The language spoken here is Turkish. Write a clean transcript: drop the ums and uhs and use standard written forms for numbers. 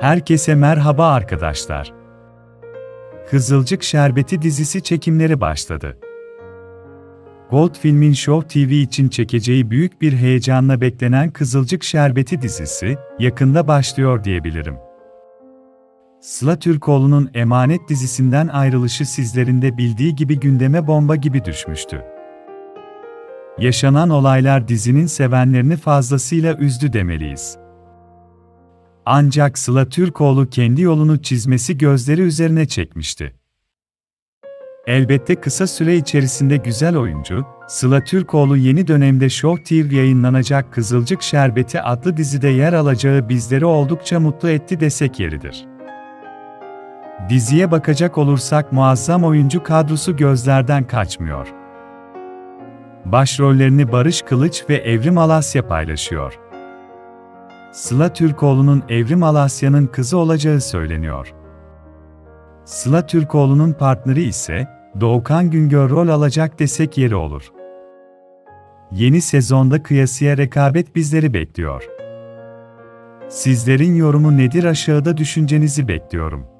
Herkese merhaba arkadaşlar. Kızılcık Şerbeti dizisi çekimleri başladı. Gold Film'in Show TV için çekeceği büyük bir heyecanla beklenen Kızılcık Şerbeti dizisi, yakında başlıyor diyebilirim. Sıla Türkoğlu'nun Emanet dizisinden ayrılışı sizlerin de bildiği gibi gündeme bomba gibi düşmüştü. Yaşanan olaylar dizinin sevenlerini fazlasıyla üzdü demeliyiz. Ancak Sıla Türkoğlu kendi yolunu çizmesi gözleri üzerine çekmişti. Elbette kısa süre içerisinde güzel oyuncu, Sıla Türkoğlu yeni dönemde Show TV yayınlanacak Kızılcık Şerbeti adlı dizide yer alacağı bizleri oldukça mutlu etti desek yeridir. Diziye bakacak olursak muazzam oyuncu kadrosu gözlerden kaçmıyor. Başrollerini Barış Kılıç ve Evrim Alasya paylaşıyor. Sıla Türkoğlu'nun Evrim Alasya'nın kızı olacağı söyleniyor. Sıla Türkoğlu'nun partneri ise Doğukan Güngör rol alacak desek yeri olur. Yeni sezonda kıyasıya rekabet bizleri bekliyor. Sizlerin yorumu nedir, aşağıda düşüncenizi bekliyorum.